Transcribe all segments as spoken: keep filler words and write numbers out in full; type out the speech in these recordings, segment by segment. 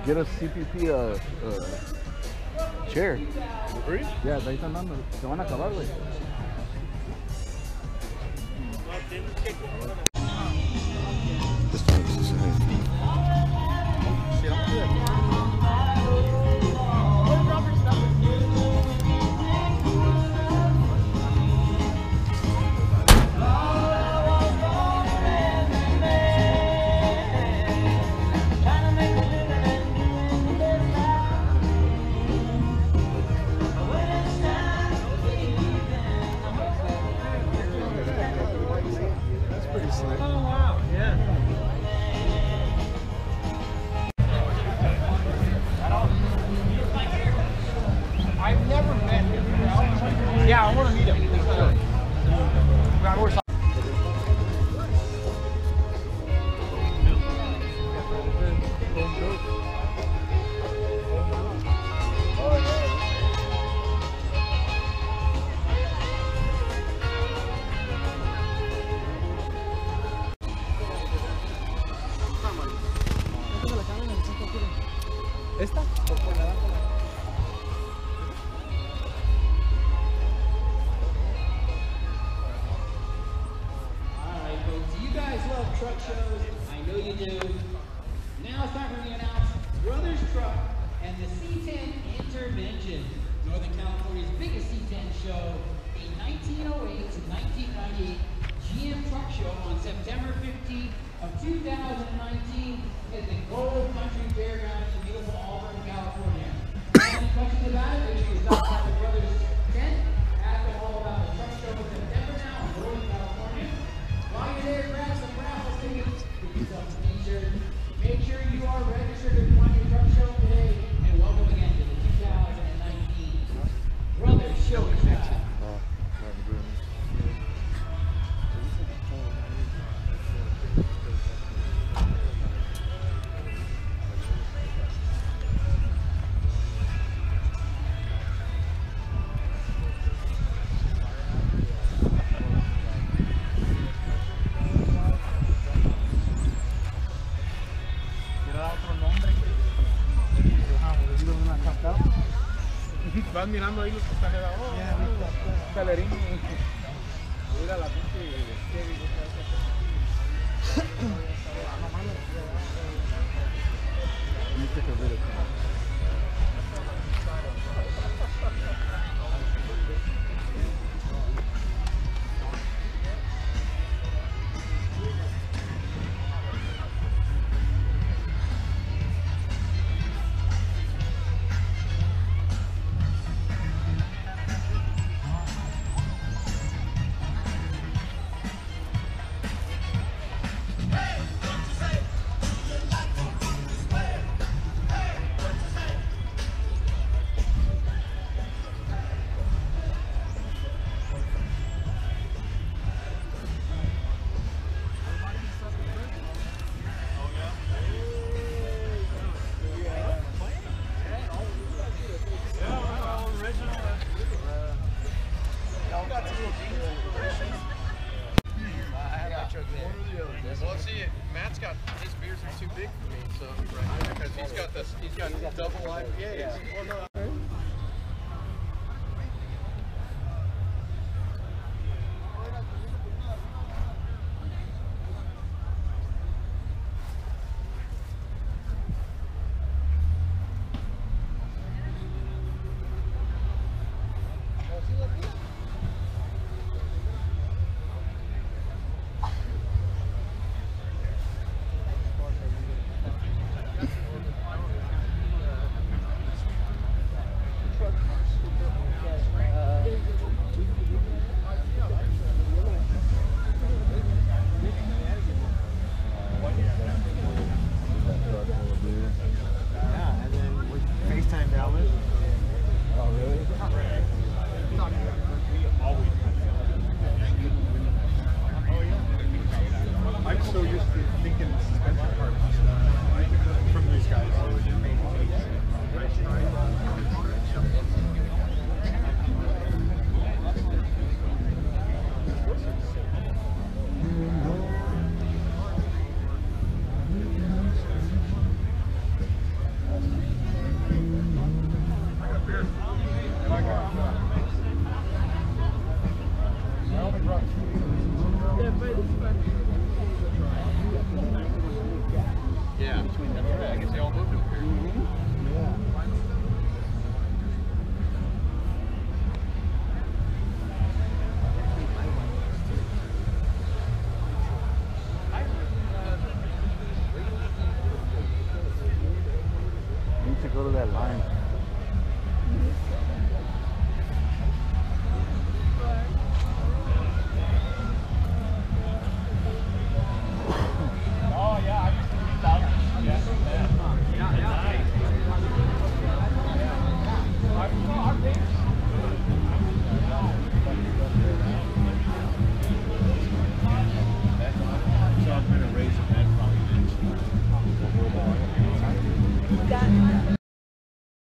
get a C P P uh, uh, chair. Free? Yeah, de ahí están dando. Se van a acabar, güey. This one's the same. Yeah, I want to meet him. ¿Esta? Truck shows, I know you do. Now it's time for me to announce Brothers Truck and the C ten Intervention, Northern California's biggest C ten show, a nineteen oh eight to nineteen ninety-eight G M Truck Show on September fifteenth of two thousand nineteen at the Gold Country Fairgrounds in beautiful Auburn, California. If you have any questions about it, make sure you stop by the Brothers tent. Ask them all about the truck show in September now in Northern California. While you're there, grab some raffle tickets, get yourself a t-shirt. Make sure you are registered to join your truck show today, and welcome again to the two thousand nineteen Brothers Show and Shop. Vas mirando ahí los que están abajo. Oh, Calerín. Mira la pinche Chevy. Well, see, Matt's got his beers are too big for me, so because he's got this, he's got double I P As. Yeah. Well, no. go to that line. Oh yeah, I used to be thousand. Yeah. Yeah. Yeah. Our, our thing. So I'm gonna raise a bed probably. That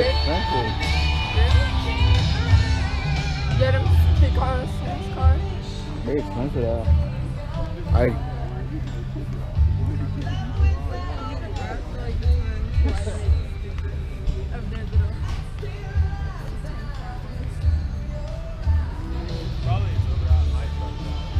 They're expensive. Get him pick on a nice car. They're expensive though. I. Probably it's over out my truck.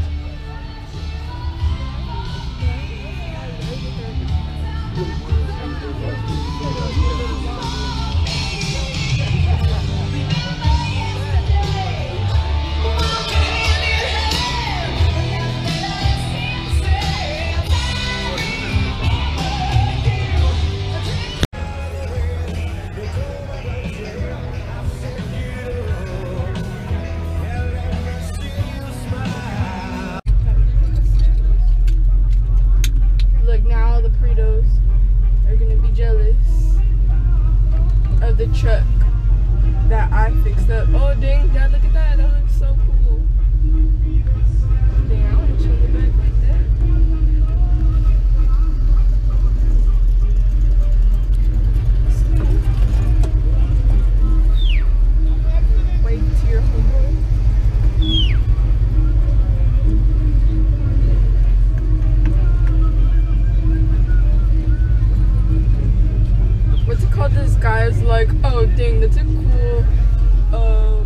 Look, now the Pritos are gonna be jealous of the truck that I fixed up. Oh dang, Dad, look at that. That looks so cool. Dang, I wanna change it back like that. Wait to your home. What's it called? This guy's like, oh dang, that's a cool uh